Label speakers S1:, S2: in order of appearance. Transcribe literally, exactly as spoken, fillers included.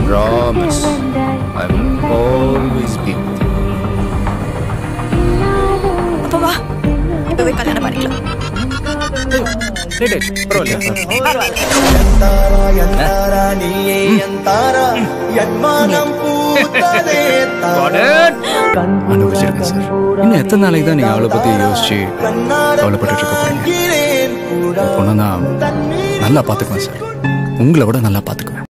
S1: promise I will always be with you.
S2: அப்பா வா இப்பவே கல்யாணம் பண்ணிக்கலாம்.
S1: டேய் டேய் பரவாயில்லையா?
S2: பரவாயில்ல.
S1: இன்னும் எத்தனை நாளைக்கு தான் நீங்க அவளை பத்தி யோசிச்சு கவலைப்பட்டு இருக்க போறீங்க? பொண்ணா நல்லா பாத்துக்குவேன் சார், உங்களை விட நல்லா பாத்துக்குவேன்.